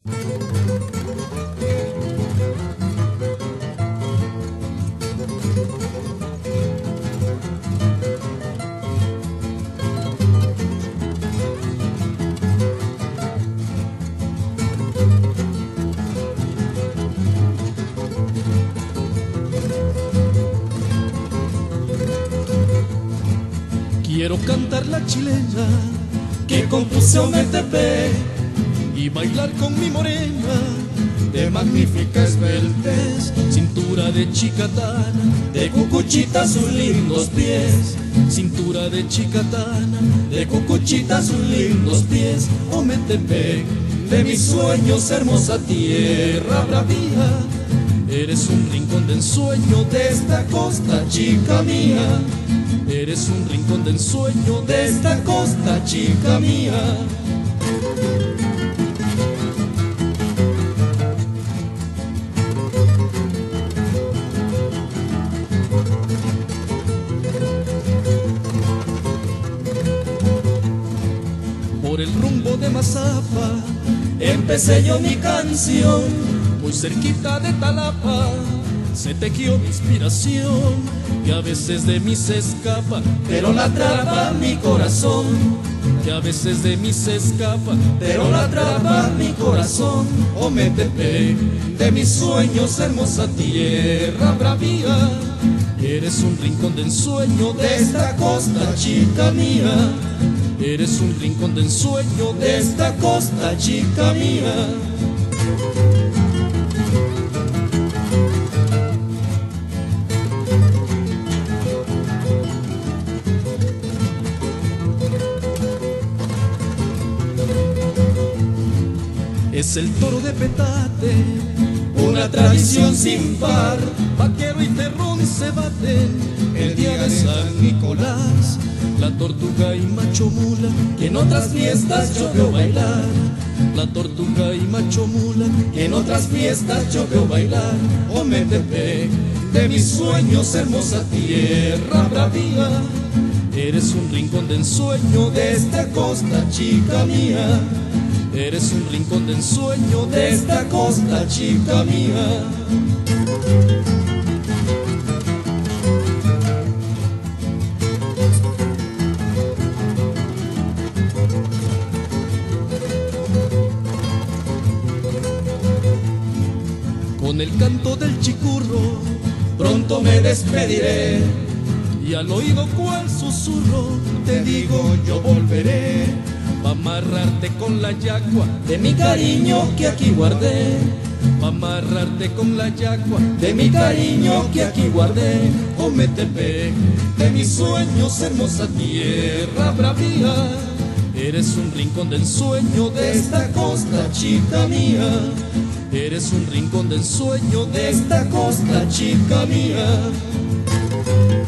Quiero cantar la chilena que compuse OMTP y bailar con mi morena de magnífica esbeltez, cintura de chicatana, de cucuchita sus lindos pies, cintura de chicatana, de cucuchita sus lindos pies. OMTP de mis sueños, hermosa tierra bravía, eres un rincón de ensueño de esta costa, chica mía. Eres un rincón de ensueño de esta costa, chica mía. Por el rumbo de Mazapa empecé yo mi canción, muy cerquita de Talapa se tejió mi inspiración, que a veces de mí se escapa, pero la atrapa mi corazón, que a veces de mí se escapa, pero la atrapa mi corazón. OMTP de mis sueños, hermosa tierra bravía, eres un rincón de ensueño de esta costa, chica mía. Eres un rincón de ensueño de esta costa, chica mía. Es el toro de petate, una tradición sin par. Vaquero y terrón se baten el día de San Nicolás. La tortuga y macho mula, que en otras fiestas yo veo bailar. La tortuga y macho mula, que en otras fiestas yo veo bailar. OMTP de mis sueños, hermosa tierra bravía, eres un rincón de ensueño de esta costa, chica mía. Eres un rincón de ensueño de esta costa, chica mía. Con el canto del chicurro pronto me despediré, y al oído cual susurro te digo yo volveré, pa' amarrarte con la yagua de mi cariño que aquí guardé, pa' amarrarte con la yagua de mi cariño que aquí guardé. OMTP de mis sueños, hermosa tierra bravía, eres un rincón de ensueño de esta costa, chica mía. Eres un rincón de ensueño de esta costa, chica mía.